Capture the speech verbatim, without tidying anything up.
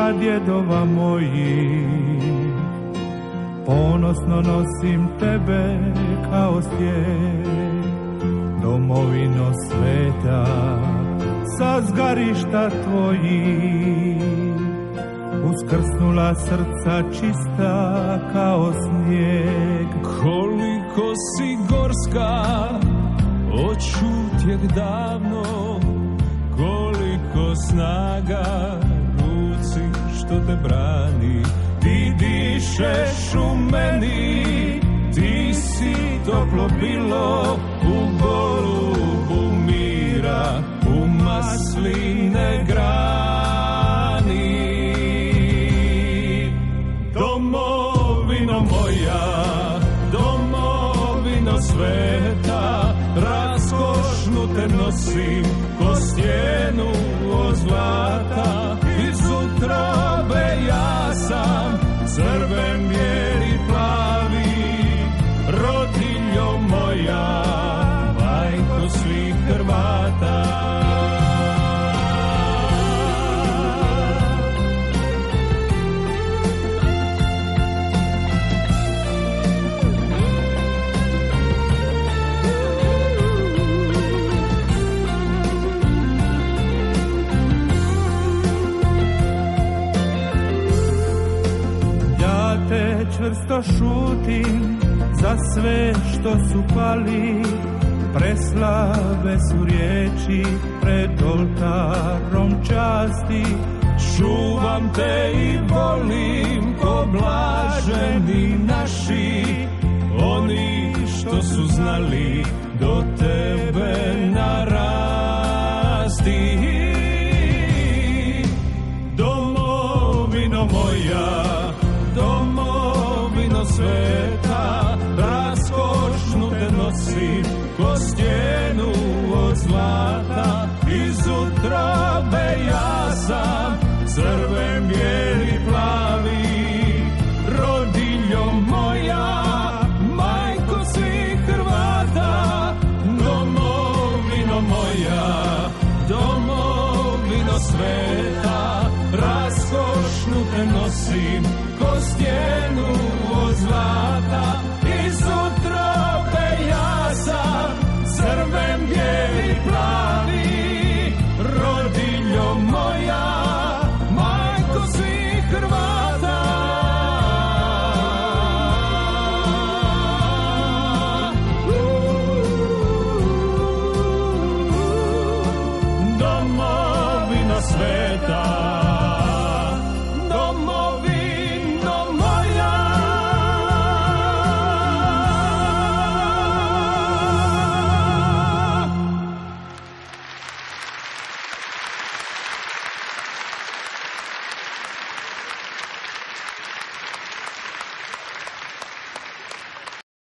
pradjedova mojih. Ponosno nosim tebe kao stijeg, domovino sveta, sa zgarišta tvojih. Uskrsnula srca čista kao snijeg. Koliko si gorska, odšutjeh davno, koliko snaga ruci što te brani. Ti dišeš u meni, ti si toplo bilo u golubu mira, u masline grani. Domovino moja, domovino sveta, raskošnu te nosim ko stijenu od zlata. Iz utrobe ja sam crven, bijeli, plavi, rodiljo moja, majko svih Hrvata. Čvrsto šutim za sve što su pali, preslabe su riječi pred oltarom časti. Čuvam te i volim ko blaženi naši, oni što su znali do tebe narasti. Domovino moja, domovino sveta, raskošnu te nosim ko stijenu od zlata. Iz utrobe ja sam crven, bijeli, plavi, rodiljo moja, majko svih Hrvata. Domovino moja, domovino sveta, raskošnu te nosim ko stijenu od zlata. Iz utrobe ja sam crven, bijeli, plavi, rodiljo moja, majko svih Hrvata. Domovino sveta,